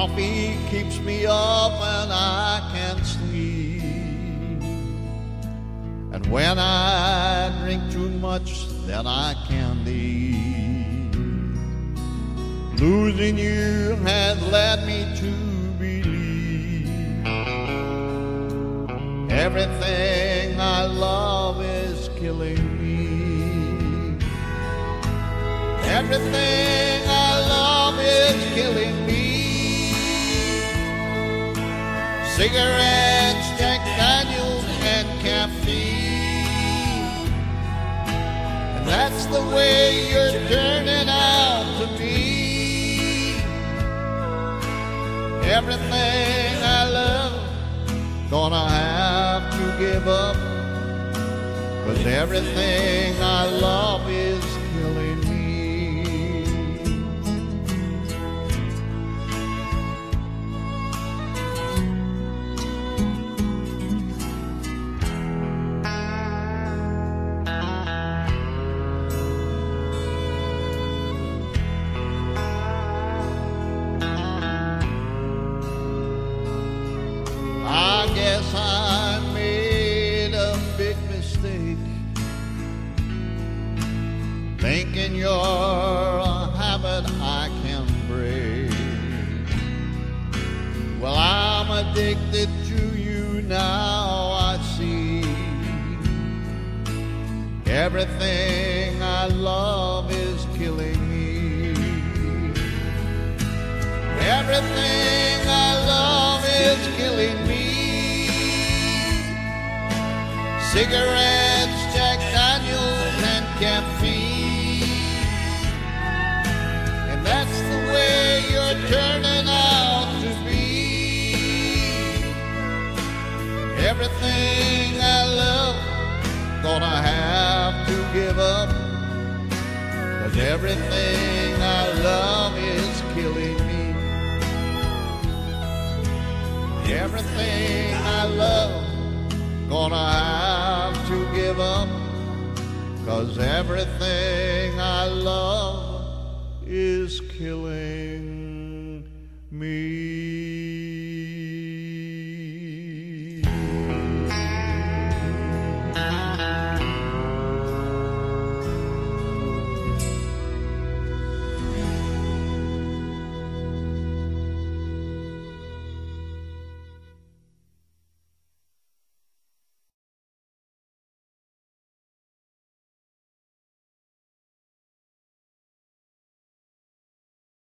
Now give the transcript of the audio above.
Coffee keeps me up and I can't sleep. And when I drink too much, then I can't eat. Losing you has led me to believe everything I love is killing me. Everything I love is killing me. Cigarettes, Jack Daniels, and caffeine. And that's the way you're turning out to be. Everything I love, gonna have to give up, 'cause everything I love is killing me. I guess I made a big mistake, thinking you're a habit I can break. Well, I'm addicted to you now, I see. Everything I love is killing me. Everything I love is killing me. Cigarettes, Jack Daniels, and caffeine. And that's the way you're turning out to be. Everything I love, gonna have to give up, 'cause everything I love is killing me. Everything I love, gonna have to give up, 'cause everything I love is killing me.